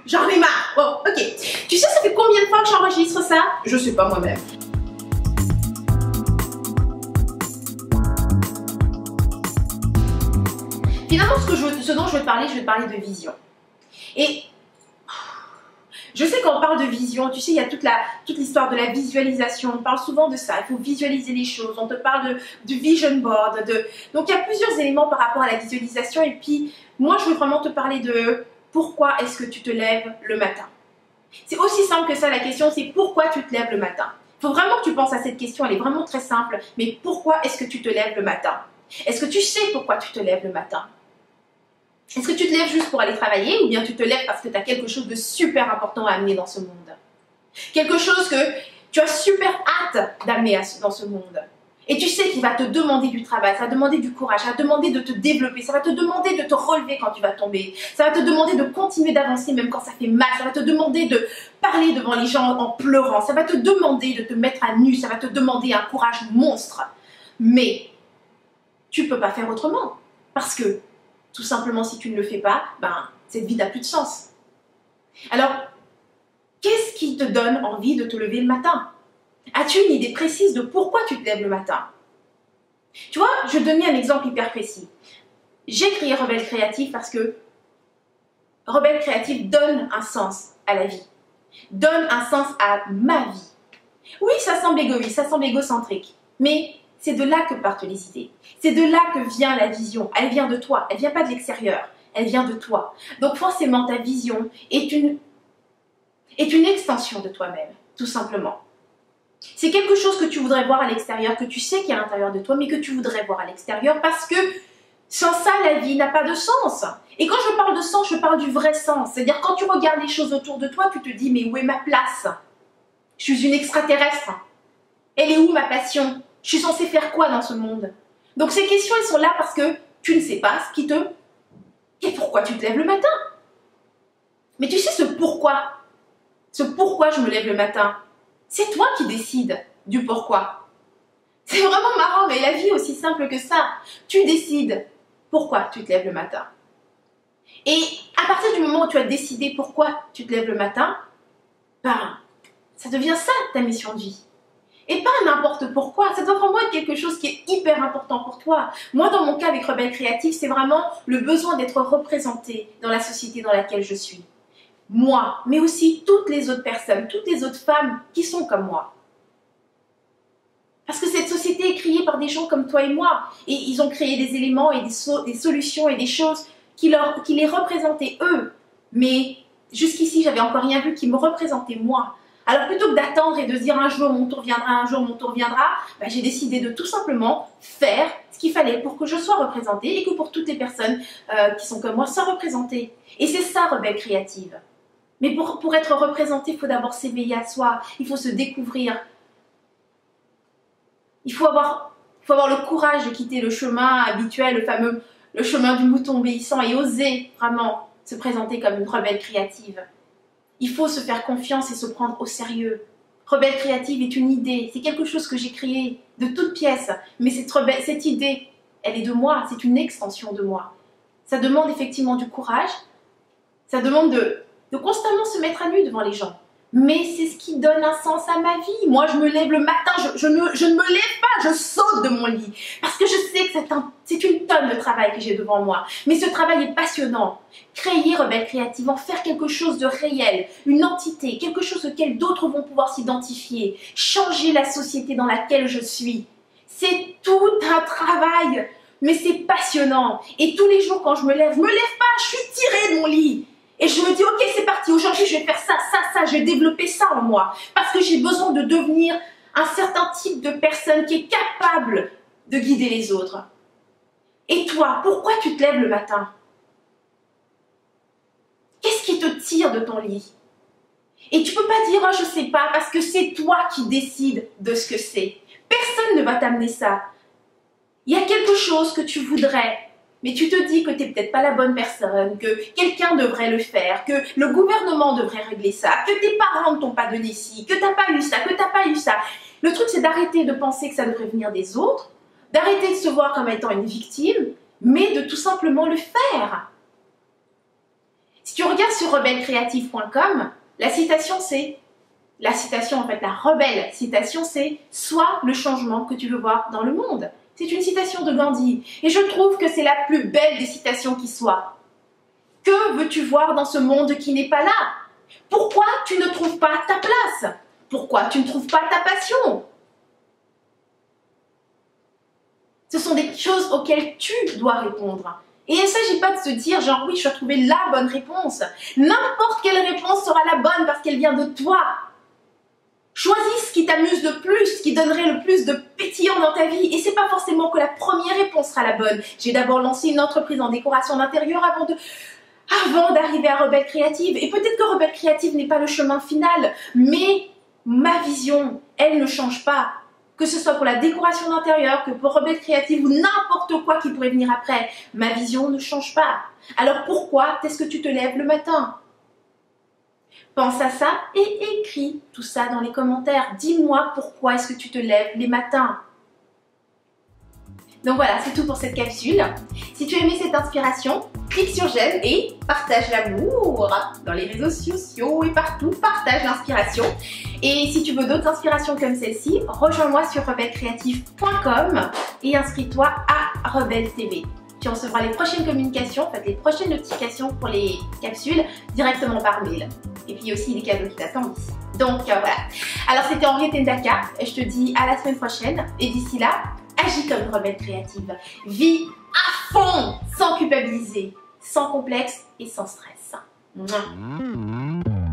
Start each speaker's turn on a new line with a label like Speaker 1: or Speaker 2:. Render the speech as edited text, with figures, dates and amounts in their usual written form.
Speaker 1: j'en ai marre. Bon, ok. Tu sais, ça fait combien de fois que j'enregistre ça? Je sais pas moi-même. Finalement, ce dont je vais te parler de vision. Et je sais quand on parle de vision, tu sais, il y a toute l'histoire de la visualisation. On parle souvent de ça. Il faut visualiser les choses. On te parle du vision board. Donc, il y a plusieurs éléments par rapport à la visualisation. Et puis, moi, je veux vraiment te parler de pourquoi est-ce que tu te lèves le matin. C'est aussi simple que ça, la question, c'est pourquoi tu te lèves le matin. Il faut vraiment que tu penses à cette question. Elle est vraiment très simple. Mais pourquoi est-ce que tu te lèves le matin? Est-ce que tu sais pourquoi tu te lèves le matin? Est-ce que tu te lèves juste pour aller travailler ou bien tu te lèves parce que tu as quelque chose de super important à amener dans ce monde? Quelque chose que tu as super hâte d'amener dans ce monde. Et tu sais qu'il va te demander du travail, ça va te demander du courage, ça va te demander de te développer, ça va te demander de te relever quand tu vas tomber, ça va te demander de continuer d'avancer même quand ça fait mal, ça va te demander de parler devant les gens en pleurant, ça va te demander de te mettre à nu, ça va te demander un courage monstre. Mais tu ne peux pas faire autrement parce que tout simplement, si tu ne le fais pas, ben, cette vie n'a plus de sens. Alors, qu'est-ce qui te donne envie de te lever le matin? As-tu une idée précise de pourquoi tu te lèves le matin? Tu vois, je vais te donner un exemple hyper précis. J'ai créé Rebelle Créative parce que Rebelle Créative donne un sens à la vie. Donne un sens à ma vie. Oui, ça semble égoïste, ça semble égocentrique, mais c'est de là que partent les idées. C'est de là que vient la vision. Elle vient de toi. Elle ne vient pas de l'extérieur. Elle vient de toi. Donc forcément, ta vision est une extension de toi-même, tout simplement. C'est quelque chose que tu voudrais voir à l'extérieur, que tu sais qu'il y a à l'intérieur de toi, mais que tu voudrais voir à l'extérieur parce que sans ça, la vie n'a pas de sens. Et quand je parle de sens, je parle du vrai sens. C'est-à-dire quand tu regardes les choses autour de toi, tu te dis, mais où est ma place? Je suis une extraterrestre. Elle est où ma passion? Je suis censée faire quoi dans ce monde? Donc ces questions, elles sont là parce que tu ne sais pas et pourquoi tu te lèves le matin. Mais tu sais ce pourquoi je me lève le matin, c'est toi qui décides du pourquoi. C'est vraiment marrant, mais la vie est aussi simple que ça. Tu décides pourquoi tu te lèves le matin. Et à partir du moment où tu as décidé pourquoi tu te lèves le matin, ben, ça devient ça ta mission de vie. Et pas n'importe pourquoi, ça doit vraiment être quelque chose qui est hyper important pour toi. Moi, dans mon cas avec Rebelle Créative, c'est vraiment le besoin d'être représentée dans la société dans laquelle je suis. Moi, mais aussi toutes les autres personnes, toutes les autres femmes qui sont comme moi. Parce que cette société est créée par des gens comme toi et moi. Et ils ont créé des éléments et des solutions et des choses qui les représentaient eux. Mais jusqu'ici, j'avais encore rien vu qui me représentait moi. Alors plutôt que d'attendre et de dire un jour mon tour viendra, ben, j'ai décidé de tout simplement faire ce qu'il fallait pour que je sois représentée et que pour toutes les personnes qui sont comme moi soient représentées. Et c'est ça, Rebelle Créative. Mais pour être représentée, il faut d'abord s'éveiller à soi, il faut se découvrir. Il faut avoir le courage de quitter le chemin habituel, le chemin du mouton obéissant et oser vraiment se présenter comme une rebelle créative. Il faut se faire confiance et se prendre au sérieux. Rebelle Créative est une idée, c'est quelque chose que j'ai créé de toutes pièces, mais cette idée, elle est de moi, c'est une extension de moi. Ça demande effectivement du courage, ça demande de constamment se mettre à nu devant les gens. Mais c'est ce qui donne un sens à ma vie. Moi, je me lève le matin, je ne me lève pas, je saute de mon lit. Parce que je sais que c'est une tonne de travail que j'ai devant moi. Mais ce travail est passionnant. Créer Rebelle Créative, en faire quelque chose de réel, une entité, quelque chose auquel d'autres vont pouvoir s'identifier, changer la société dans laquelle je suis. C'est tout un travail, mais c'est passionnant. Et tous les jours, quand je me lève pas, je suis tirée de mon lit. Et je me dis, ok, c'est parti, aujourd'hui, je vais faire ça, je vais développer ça en moi. Parce que j'ai besoin de devenir un certain type de personne qui est capable de guider les autres. Et toi, pourquoi tu te lèves le matin? Qu'est-ce qui te tire de ton lit? Et tu peux pas dire, oh, je sais pas, parce que c'est toi qui décides de ce que c'est. Personne ne va t'amener ça. Il y a quelque chose que tu voudrais, mais tu te dis que tu n'es peut-être pas la bonne personne, que quelqu'un devrait le faire, que le gouvernement devrait régler ça, que tes parents ne t'ont pas donné ci, que tu n'as pas eu ça, que tu n'as pas eu ça. Le truc, c'est d'arrêter de penser que ça devrait venir des autres, d'arrêter de se voir comme étant une victime, mais de tout simplement le faire. Si tu regardes regardes sur rebellecreative.com, la citation c'est, la rebelle citation c'est « Sois le changement que tu veux voir dans le monde ». C'est une citation de Gandhi et je trouve que c'est la plus belle des citations qui soit. Que veux-tu voir dans ce monde qui n'est pas là? Pourquoi tu ne trouves pas ta place? Pourquoi tu ne trouves pas ta passion? Ce sont des choses auxquelles tu dois répondre. Et il ne s'agit pas de se dire genre oui, je dois trouver la bonne réponse. N'importe quelle réponse sera la bonne parce qu'elle vient de toi. Choisis ce qui t'amuse le plus, ce qui donnerait le plus de pétillant dans ta vie. Et c'est pas forcément que la première réponse sera la bonne. J'ai d'abord lancé une entreprise en décoration d'intérieur avant d'arriver à Rebelle Créative. Et peut-être que Rebelle Créative n'est pas le chemin final, mais ma vision, elle ne change pas. Que ce soit pour la décoration d'intérieur, que pour Rebelle Créative ou n'importe quoi qui pourrait venir après, ma vision ne change pas. Alors pourquoi est-ce que tu te lèves le matin? Pense à ça et écris tout ça dans les commentaires. Dis-moi pourquoi est-ce que tu te lèves les matins. Donc voilà, c'est tout pour cette capsule. Si tu as aimé cette inspiration, clique sur j'aime et partage l'amour dans les réseaux sociaux et partout. Partage l'inspiration. Et si tu veux d'autres inspirations comme celle-ci, rejoins-moi sur rebellecreative.com et inscris-toi à Rebelle TV. Tu recevras les prochaines communications, en fait les prochaines notifications pour les capsules directement par mail. Et puis aussi les cadeaux qui t'attendent ici. Donc voilà. Alors c'était Henriette Ndaka. Je te dis à la semaine prochaine. Et d'ici là, agis comme une rebelle créative. Vis à fond, sans culpabiliser, sans complexe et sans stress. Mouah.